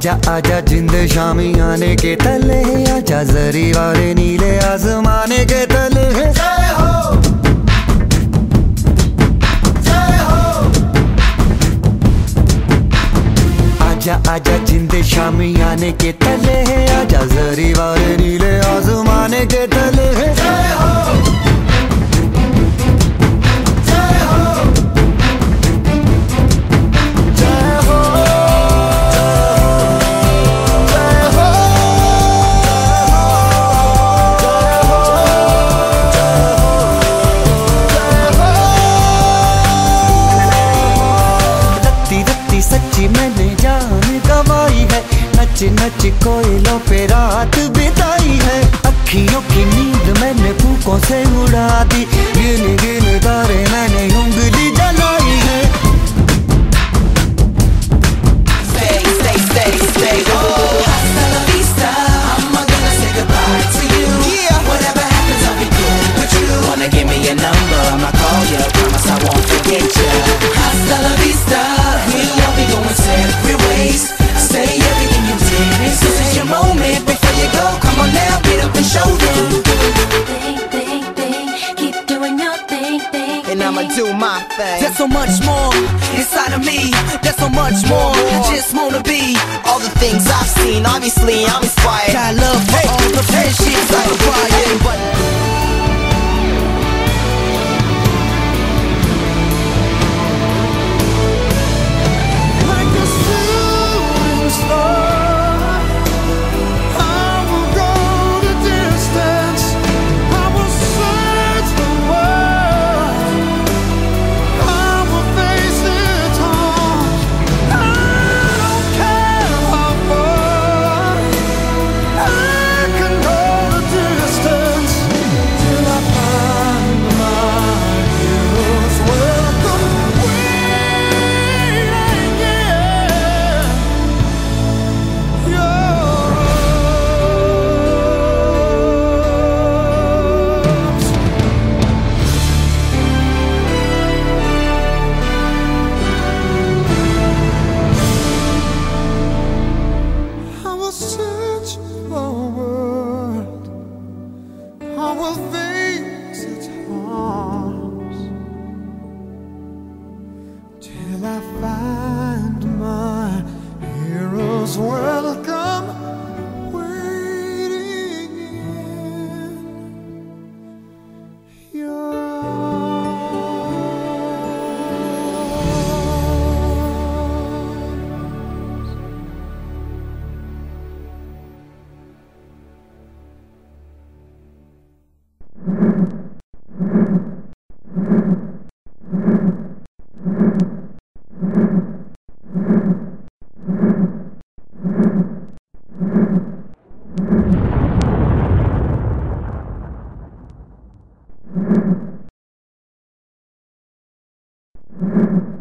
आजा आजा जिंद शामी आने के तले, आजा जरी वाले नीले आसमाने के तले। जय हो, जय हो। आजा आजा जिंद शामी आने के तले, आजा जरी वाले नीले आसमाने के तले। जय हो, सच्ची मैंने जान गवाई है, नच नच कोयलों पे रात बिताई है। अखियों की नींद मैंने फूकों से उड़ा दी, गिन गिन तारे मैंने उंगली जलाई है। Stay, stay, stay, stay, oh. Hasta la vista, I'm gonna say goodbye to you. Yeah. Whatever happens, I'll be good with you. Wanna give me your number, I'ma call you, promise I won't forget you. Hasta la vista. Separate ways, say everything you did. This is your moment before you go. Come on now, get up and show them. Keep doing your thing. And I'ma do my thing. There's so much more inside of me. There's so much more. I just wanna be all the things I've seen. Obviously, I'm inspired. Got love for all the friendships I've acquired. Till I find my heroes welcome waiting in your arms.